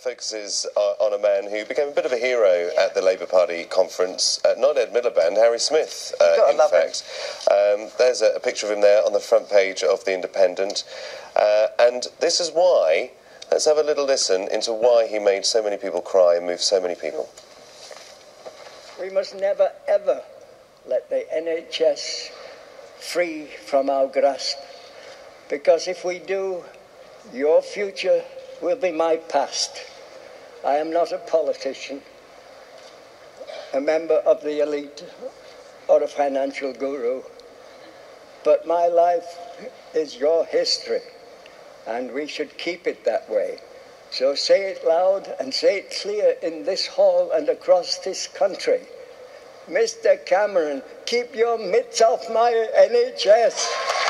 focuses on a man who became a bit of a hero at the Labour Party conference. Not Ed Miliband, Harry Smith, in fact. There's a picture of him there on the front page of The Independent. And this is why, let's have a little listen into why he made so many people cry and moved so many people. We must never, ever let the NHS free from our grasp, because if we do, your future will be my past. I am not a politician, a member of the elite, or a financial guru, but my life is your history, and we should keep it that way. So say it loud and say it clear in this hall and across this country. Mr. Cameron, keep your mitts off my NHS.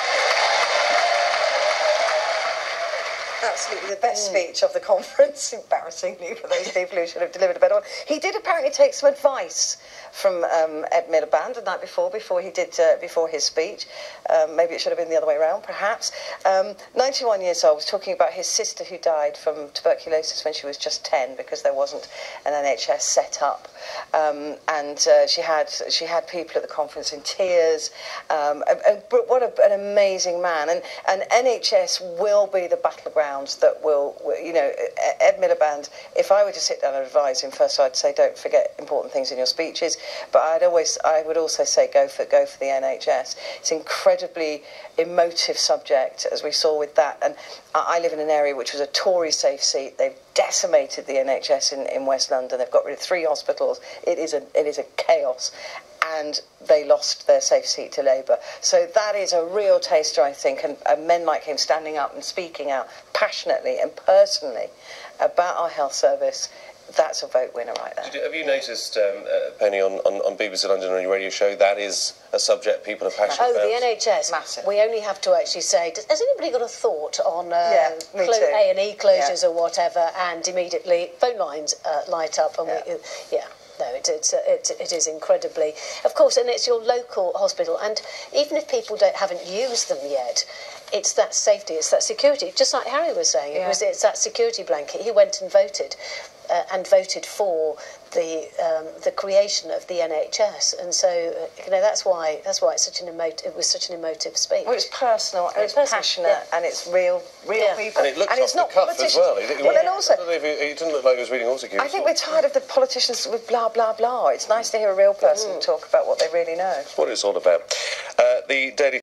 Absolutely the best speech of the conference, embarrassingly for those people who should have delivered a better one. He did apparently take some advice from Ed Miliband the night before his speech. Maybe it should have been the other way around, perhaps. 91 years old, was talking about his sister who died from tuberculosis when she was just 10 because there wasn't an NHS set up. She had people at the conference in tears. What an amazing man. And NHS will be the battlegrounds that will, you know, Ed Miliband, if I were to sit down and advise him, first I'd say don't forget important things in your speeches, but I would also say go for the NHS. It's an incredibly emotive subject, as we saw with that. And I live in an area which was a Tory safe seat. They've decimated the NHS in West London. They've got rid of 3 hospitals. It is a chaos. And they lost their safe seat to Labour. So that is a real taster, I think, and men like him standing up and speaking out passionately and personally about our health service. That's a vote winner right there. Have you noticed, Penny, on BBC London on your radio show, that is a subject people are passionate about? Oh, the NHS. Massive. We only have to actually say, has anybody got a thought on A&E closures or whatever, and immediately phone lines light up and No, it is incredibly, of course, and it's your local hospital, and even if people haven't used them yet, it's that safety, it's that security. Just like Harry was saying, it's that security blanket. He went and voted for the creation of the NHS, and so you know that's why it's such an emotive speech. Well, it's personal, and it's passionate, and it's real people, and it looks it's off the cuff as well. Then also, I don't know if he didn't look like he was reading autocue. I think we're tired of the politicians with blah blah blah. It's nice to hear a real person talk about what they really know. That's what it's all about. The Daily